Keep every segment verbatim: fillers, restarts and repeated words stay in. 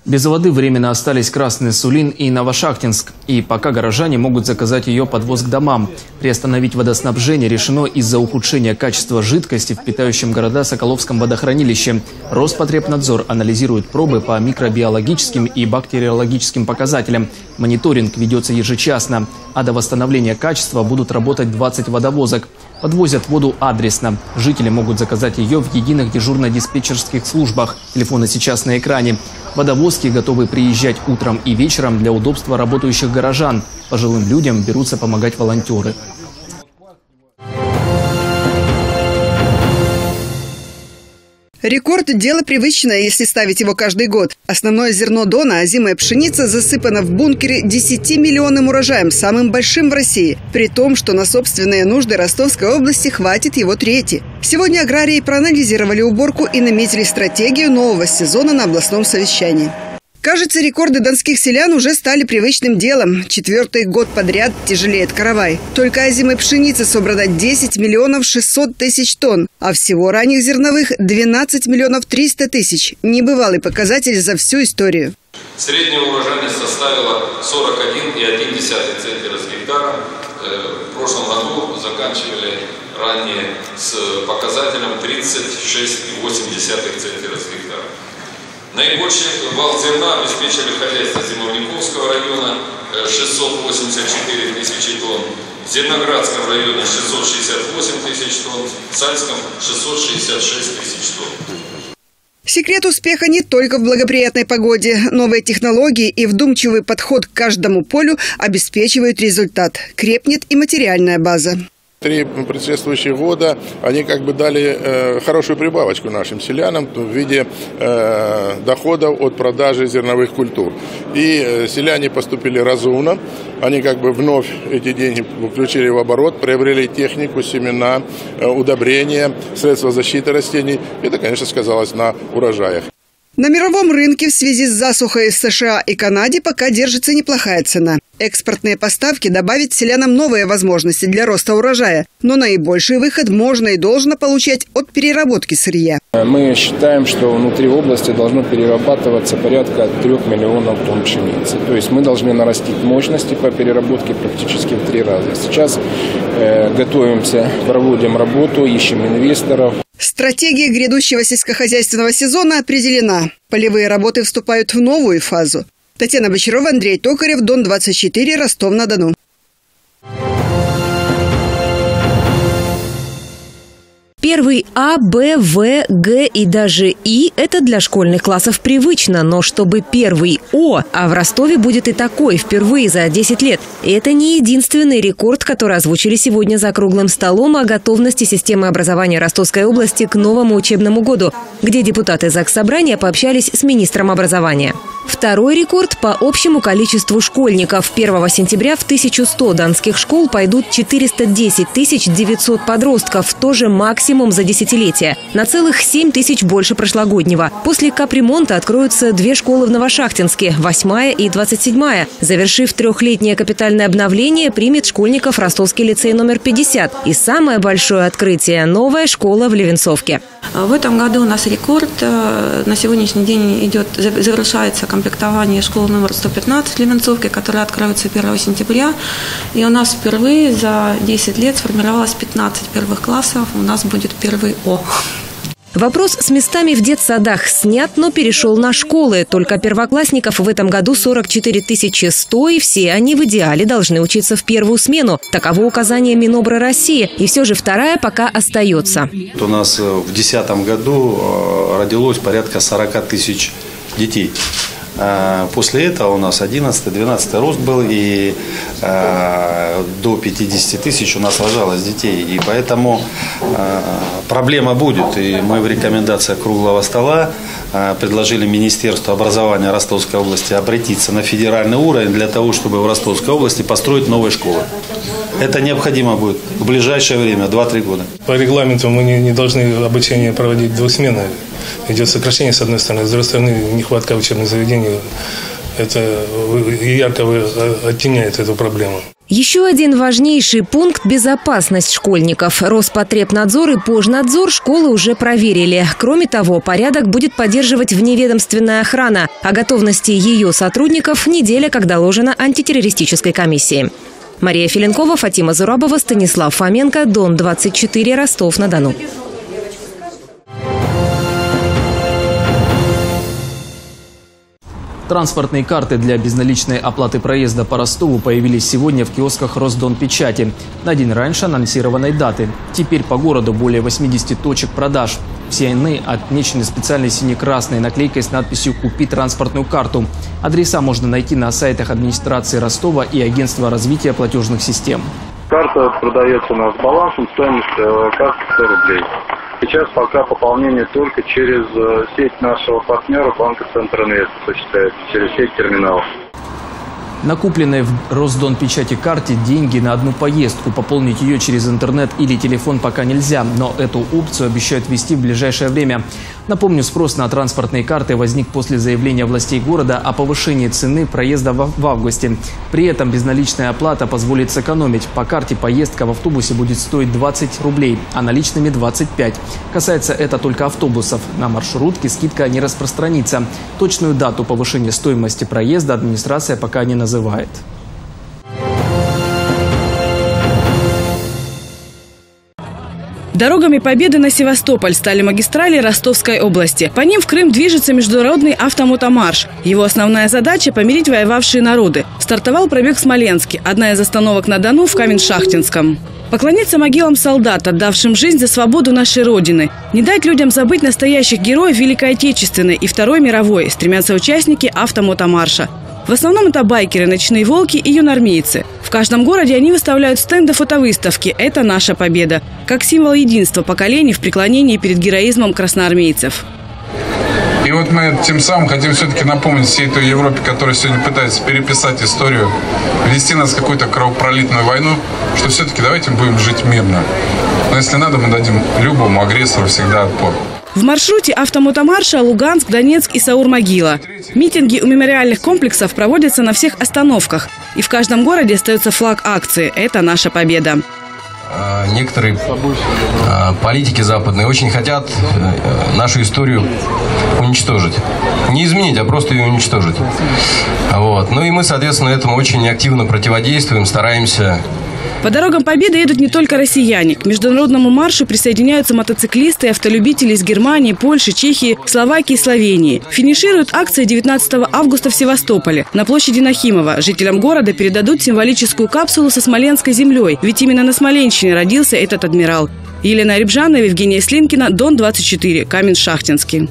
Без воды временно остались Красный Сулин и Новошахтинск. И пока горожане могут заказать ее подвоз к домам. Приостановить водоснабжение решено из-за ухудшения качества жидкости в питающем города Соколовском водохранилище. Роспотребнадзор анализирует пробы по микробиологическим и бактериологическим показателям. Мониторинг ведется ежечасно. А до восстановления качества будут работать двадцать водовозок. Подвозят воду адресно. Жители могут заказать ее в единых дежурно-диспетчерских службах. Телефоны сейчас на экране. Водовозки готовы приезжать утром и вечером для удобства работающих горожан. Пожилым людям берутся помогать волонтеры. Рекорд – дело привычное, если ставить его каждый год. Основное зерно Дона, озимая пшеница, засыпана в бункере десятимиллионным урожаем, самым большим в России. При том, что на собственные нужды Ростовской области хватит его трети. Сегодня аграрии проанализировали уборку и наметили стратегию нового сезона на областном совещании. Кажется, рекорды донских селян уже стали привычным делом. Четвертый год подряд тяжелеет каравай. Только озимой пшеницы собрано десять миллионов шестьсот тысяч тонн, а всего ранних зерновых двенадцать миллионов триста тысяч. Небывалый показатель за всю историю. Средняя урожайность составила сорок один и одна десятая центнера с гектара. В прошлом году заканчивали ранее с показателем тридцать шесть и восемь десятых центнера с гектара. Наибольший вал зерна обеспечили хозяйство Зимовниковского района шестьсот восемьдесят четыре тысячи тонн, в Зерноградском районе шестьсот шестьдесят восемь тысяч тонн, в Сальском шестьсот шестьдесят шесть тысяч тонн. Секрет успеха не только в благоприятной погоде. Новые технологии и вдумчивый подход к каждому полю обеспечивают результат. Крепнет и материальная база. Три предшествующих года они как бы дали э, хорошую прибавочку нашим селянам в виде э, доходов от продажи зерновых культур. И э, селяне поступили разумно, они как бы вновь эти деньги включили в оборот, приобрели технику, семена, э, удобрения, средства защиты растений. Это, конечно, сказалось на урожаях. На мировом рынке в связи с засухой в США и Канаде пока держится неплохая цена. Экспортные поставки добавят селянам новые возможности для роста урожая. Но наибольший выход можно и должно получать от переработки сырья. Мы считаем, что внутри области должно перерабатываться порядка трех миллионов тонн пшеницы. То есть мы должны нарастить мощности по переработке практически в три раза. Сейчас э, готовимся, проводим работу, ищем инвесторов. Стратегия грядущего сельскохозяйственного сезона определена. Полевые работы вступают в новую фазу. Татьяна Бочарова, Андрей Токарев, Дон двадцать четыре, Ростов-на-Дону. Первый А, Б, В, Г и даже И – это для школьных классов привычно. Но чтобы первый О, а в Ростове будет и такой впервые за десять лет. И это не единственный рекорд, который озвучили сегодня за круглым столом о готовности системы образования Ростовской области к новому учебному году, где депутаты Заксобрания пообщались с министром образования. Второй рекорд по общему количеству школьников. первого сентября в тысячу сто донских школ пойдут четыреста десять тысяч девятьсот подростков. Тоже максимум за десятилетие. На целых семь тысяч больше прошлогоднего. После капремонта откроются две школы в Новошахтинске – восьмая и двадцать седьмая. Завершив трехлетнее капитальное обновление, примет школьников Ростовский лицей номер пятьдесят. И самое большое открытие – новая школа в Левенцовке. В этом году у нас рекорд. На сегодняшний день идет, завершается комплектование школы номер сто пятнадцать в Левенцовке, которая откроется первого сентября. И у нас впервые за десять лет сформировалось пятнадцать первых классов. У нас будет первый О. Вопрос с местами в детсадах снят, но перешел на школы. Только первоклассников в этом году сорок четыре тысячи сто, и все они в идеале должны учиться в первую смену. Таково указание Минобра России. И все же вторая пока остается. У нас в две тысячи десятом году родилось порядка сорок тысяч детей. После этого у нас одиннадцатый-двенадцатый рост был, и э, до пятидесяти тысяч у нас рожалось детей. И поэтому э, проблема будет. И мы в рекомендациях круглого стола э, предложили Министерству образования Ростовской области обратиться на федеральный уровень для того, чтобы в Ростовской области построить новые школы. Это необходимо будет в ближайшее время, два-три года. По регламенту мы не, не должны обучение проводить двухсменно. Идет сокращение с одной стороны, с другой стороны нехватка учебных заведений. Это ярко оттеняет эту проблему. Еще один важнейший пункт – безопасность школьников. Роспотребнадзор и Пожнадзор школы уже проверили. Кроме того, порядок будет поддерживать вневедомственная охрана. О готовности ее сотрудников неделя, как доложено антитеррористической комиссии. Мария Филенкова, Фатима Зурабова, Станислав Фоменко, Дон двадцать четыре, Ростов-на-Дону. Транспортные карты для безналичной оплаты проезда по Ростову появились сегодня в киосках Росдонпечати на день раньше анонсированной даты. Теперь по городу более восьмидесяти точек продаж. Все они отмечены специальной сине-красной наклейкой с надписью «Купи транспортную карту». Адреса можно найти на сайтах администрации Ростова и Агентства развития платежных систем. Карта продается у нас с балансом, стоимость карты сто рублей. Сейчас пока пополнение только через сеть нашего партнера банка Центробанк осуществляется, через сеть терминалов. На купленной в Росдонпечати карте деньги на одну поездку. Пополнить ее через интернет или телефон пока нельзя, но эту опцию обещают ввести в ближайшее время. Напомню, спрос на транспортные карты возник после заявления властей города о повышении цены проезда в августе. При этом безналичная оплата позволит сэкономить. По карте поездка в автобусе будет стоить двадцать рублей, а наличными двадцать пять. Касается это только автобусов. На маршрутке скидка не распространится. Точную дату повышения стоимости проезда администрация пока не называет. называет. Дорогами Победы на Севастополь стали магистрали Ростовской области. По ним в Крым движется международный автомотомарш. Его основная задача – помирить воевавшие народы. Стартовал пробег в Смоленске, одна из остановок на Дону в Камень-Шахтинском. Поклониться могилам солдат, отдавшим жизнь за свободу нашей Родины. Не дать людям забыть настоящих героев Великой Отечественной и Второй мировой, стремятся участники автомотомарша. В основном это байкеры, ночные волки и юнармейцы. В каждом городе они выставляют стенды фотовыставки «Это наша победа», как символ единства поколений в преклонении перед героизмом красноармейцев. И вот мы тем самым хотим все-таки напомнить всей той Европе, которая сегодня пытается переписать историю, ввести нас в какую-то кровопролитную войну, что все-таки давайте будем жить мирно. Но если надо, мы дадим любому агрессору всегда отпор. В маршруте автомотомарша Луганск, Донецк и Саур-Могила. Митинги у мемориальных комплексов проводятся на всех остановках. И в каждом городе остается флаг акции «Это наша победа». Некоторые политики западные очень хотят нашу историю уничтожить. Не изменить, а просто ее уничтожить. Вот. Ну и мы, соответственно, этому очень активно противодействуем, стараемся. По дорогам Победы едут не только россияне. К международному маршу присоединяются мотоциклисты и автолюбители из Германии, Польши, Чехии, Словакии и Словении. Финиширует акция девятнадцатого августа в Севастополе. На площади Нахимова жителям города передадут символическую капсулу со смоленской землей. Ведь именно на Смоленщине родился этот адмирал. Елена Рябжанова, Евгения Слинкина, Дон двадцать четыре, Камень-Шахтинский.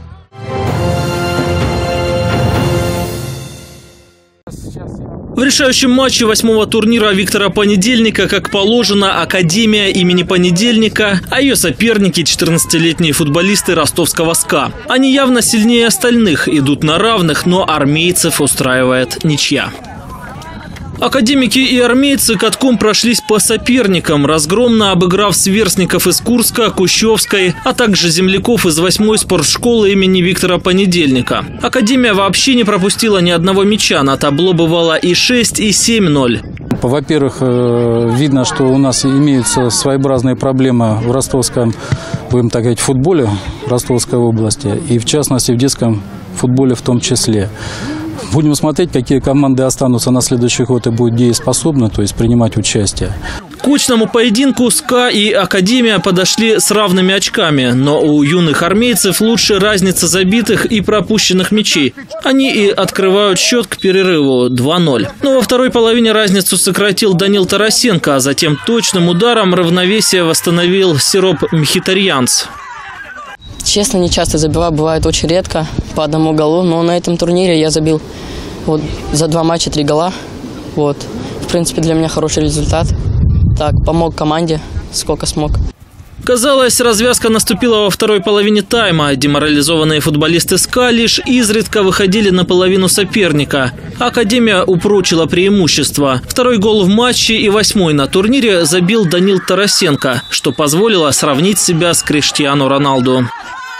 В решающем матче восьмого турнира Виктора Понедельника, как положено, Академия имени Понедельника, а ее соперники – четырнадцатилетние футболисты ростовского СКА. Они явно сильнее остальных, идут на равных, но армейцев устраивает ничья. Академики и армейцы катком прошлись по соперникам, разгромно обыграв сверстников из Курска, Кущевской, а также земляков из восьмой спортшколы имени Виктора Понедельника. Академия вообще не пропустила ни одного мяча, на табло бывало и шесть, и семь ноль. Во-первых, видно, что у нас имеются своеобразные проблемы в ростовском, будем так говорить, футболе Ростовской области, и в частности в детском футболе в том числе. Будем смотреть, какие команды останутся на следующий год и будут дееспособны, то есть принимать участие. К очному поединку СКА и Академия подошли с равными очками, но у юных армейцев лучше разница забитых и пропущенных мячей. Они и открывают счет к перерыву два ноль. Но во второй половине разницу сократил Данил Тарасенко, а затем точным ударом равновесие восстановил Сироп Мхитарьянц. Честно, не часто забиваю, бывает очень редко, по одному голу. Но на этом турнире я забил вот, за два матча три гола. Вот. В принципе, для меня хороший результат. Так, помог команде, сколько смог. Казалось, развязка наступила во второй половине тайма. Деморализованные футболисты СКА лишь изредка выходили на половину соперника. Академия упрочила преимущество. Второй гол в матче и восьмой на турнире забил Данил Тарасенко, что позволило сравнить себя с Криштиану Роналду.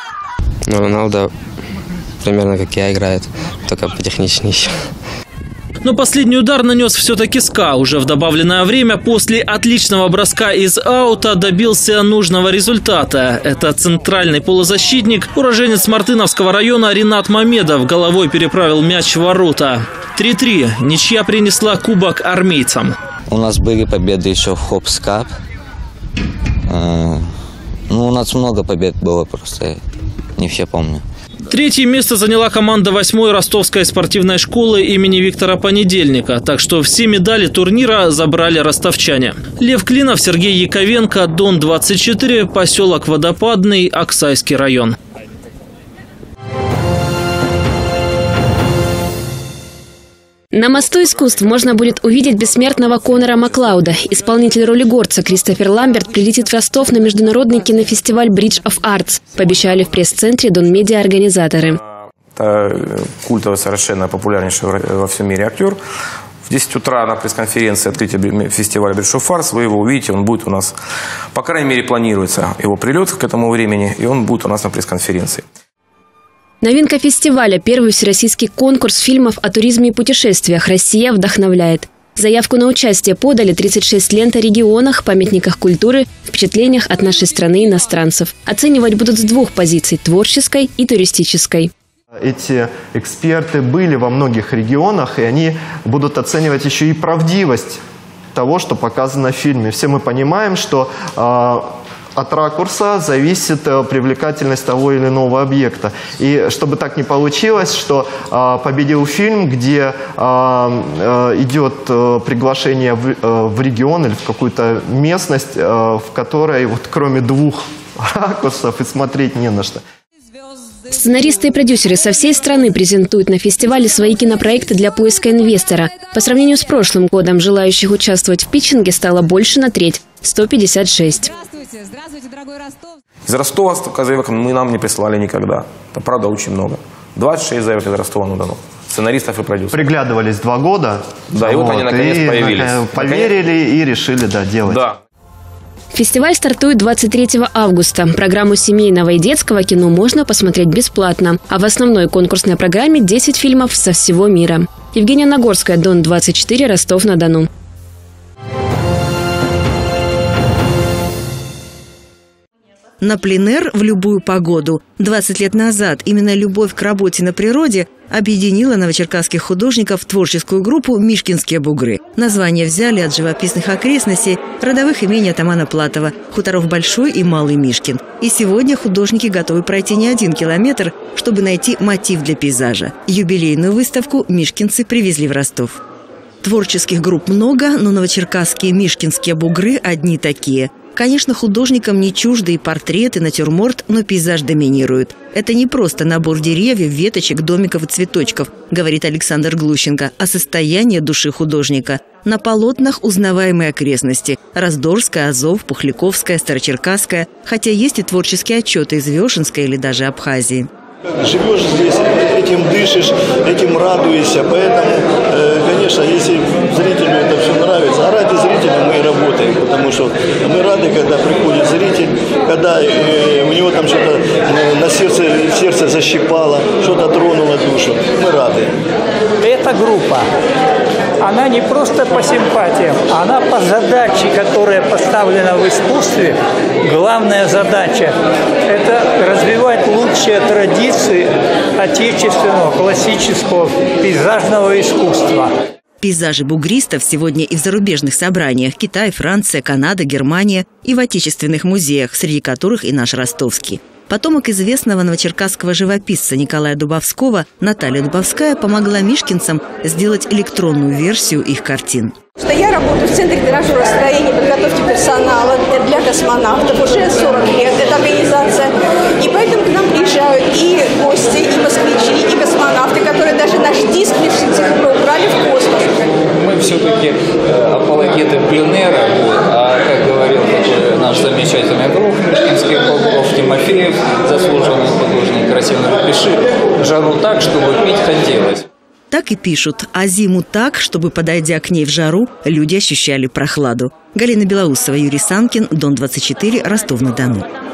Ну, Роналдо примерно как я играет, только потехничнее еще. Но последний удар нанес все-таки СКА. Уже в добавленное время после отличного броска из аута добился нужного результата. Это центральный полузащитник, уроженец Мартыновского района Ринат Мамедов головой переправил мяч в ворота. три-три. Ничья принесла кубок армейцам. У нас были победы еще в Хопс Кап. Ну, у нас много побед было, просто не все помню. Третье место заняла команда восьмой Ростовской спортивной школы имени Виктора Понедельника. Так что все медали турнира забрали ростовчане. Лев Клинов, Сергей Яковенко, Дон двадцать четыре, поселок Водопадный, Аксайский район. На мосту искусств можно будет увидеть бессмертного Конора Маклауда. Исполнитель роли горца Кристофер Ламберт прилетит в Ростов на международный кинофестиваль Bridge of Arts, пообещали в пресс-центре Дон-Медиа организаторы. Это культовый, совершенно популярнейший во всем мире актер. В десять утра на пресс-конференции открытия фестиваля Bridge of Arts вы его увидите, он будет у нас, по крайней мере, планируется его прилет к этому времени, и он будет у нас на пресс-конференции. Новинка фестиваля – первый всероссийский конкурс фильмов о туризме и путешествиях «Россия вдохновляет». Заявку на участие подали тридцать шесть лент о регионах, памятниках культуры, впечатлениях от нашей страны и иностранцев. Оценивать будут с двух позиций – творческой и туристической. Эти эксперты были во многих регионах, и они будут оценивать еще и правдивость того, что показано в фильме. Все мы понимаем, что э, от ракурса зависит привлекательность того или иного объекта. И чтобы так не получилось, что э, победил фильм, где э, э, идет э, приглашение в, э, в регион или в какую-то местность, э, в которой вот, кроме двух ракурсов и смотреть не на что. Сценаристы и продюсеры со всей страны презентуют на фестивале свои кинопроекты для поиска инвестора. По сравнению с прошлым годом желающих участвовать в питчинге стало больше на треть – сто пятьдесят шесть. Здравствуйте, здравствуйте, дорогой Ростов. Из Ростова столько заявок мы нам не присылали никогда. Это правда очень много. двадцать шесть заявок из Ростова-на-Дону. Сценаристов и продюсеров. Приглядывались два года. Да, и вот, вот они наконец и появились. Поверили наконец... и решили, да, делать. Да. Фестиваль стартует двадцать третьего августа. Программу семейного и детского кино можно посмотреть бесплатно. А в основной конкурсной программе десять фильмов со всего мира. Евгения Нагорская, Дон двадцать четыре, Ростов-на-Дону. На пленэр в любую погоду. двадцать лет назад именно любовь к работе на природе объединила новочеркасских художников в творческую группу «Мишкинские бугры». Название взяли от живописных окрестностей родовых имений атамана Платова, хуторов Большой и Малый Мишкин. И сегодня художники готовы пройти не один километр, чтобы найти мотив для пейзажа. Юбилейную выставку мишкинцы привезли в Ростов. Творческих групп много, но новочеркасские «Мишкинские бугры» одни такие. Конечно, художникам не чужды и портрет, и натюрморт, но пейзаж доминирует. Это не просто набор деревьев, веточек, домиков и цветочков, говорит Александр Глущенко, а состояние души художника. На полотнах узнаваемые окрестности – Раздорская, Азов, Пухляковская, Старочеркасская, хотя есть и творческие отчеты из Вешенской или даже Абхазии. Живешь здесь, этим дышишь, этим радуешься, поэтому, конечно, если зрителю это все нравится, а ради зрителя мы и работаем, потому что мы рады, когда приходит зритель, когда у него там что-то на сердце, сердце защипало, что-то тронуло душу, мы рады. Эта группа, она не просто по симпатиям, она по задаче, которая поставлена в искусстве. Главная задача – это развивать лучшие традиции отечественного классического пейзажного искусства. Пейзажи бугристов сегодня и в зарубежных собраниях – Китай, Франция, Канада, Германия и в отечественных музеях, среди которых и наш ростовский. Потомок известного новочеркасского живописца Николая Дубовского, Наталья Дубовская, помогла мишкинцам сделать электронную версию их картин. Что я работаю в Центре дорожестроения и подготовки персонала для космонавтов уже сорок лет, эта организация. И поэтому к нам приезжают и гости, и москвичи, и космонавты, которые даже наш диск Мишкинцев убрали в космос. Мы все-таки апологеты пленэра, а как говорил такой наш замечательный друг Мишкинских бугров Тимофеев, заслуженный художник, красиво напиши, жару так, чтобы пить хотелось. Так и пишут, а зиму так, чтобы, подойдя к ней в жару, люди ощущали прохладу. Галина Белоусова, Юрий Санкин, Дон двадцать четыре, Ростов-на-Дону.